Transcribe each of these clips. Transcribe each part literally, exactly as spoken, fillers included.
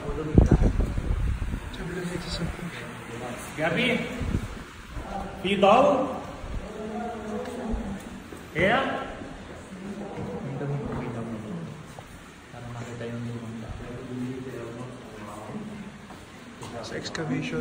Gabi, Fidaw, Kaya? Para makita yung lumang sa excavation.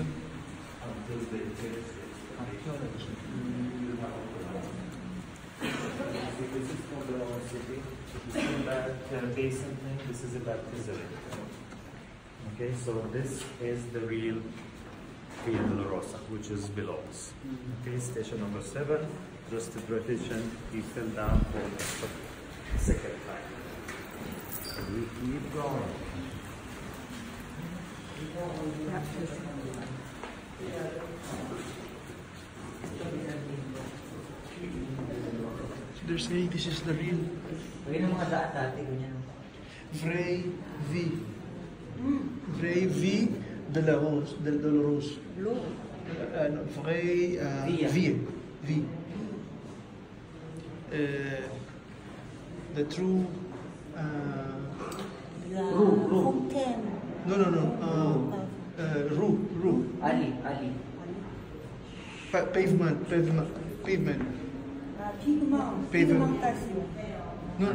This is for the city. This is that uh, basin thing. This is a baptism. Okay, so this is the real Via Dolorosa, which is below us. Okay, station number seven. Just a tradition. He fell down for the second time. So we keep going. They're saying this is the real Fray V. Fray V. Dolorosa. Del Dolorosa. Uh, no, Fray uh, V. V. Uh, the true. Uh, Ru, Ru. no, no, no. Uh, uh, Ru, Ru. Ali, Ali. Pa pavement, pavement, pavement. Pavement. Pavement. No.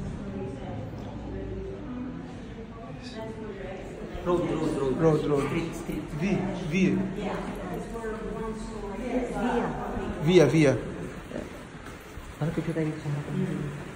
Road, road, road. Road, road. Street, street. V, via. Via. Via, via. Ano picture tayo sa harapan?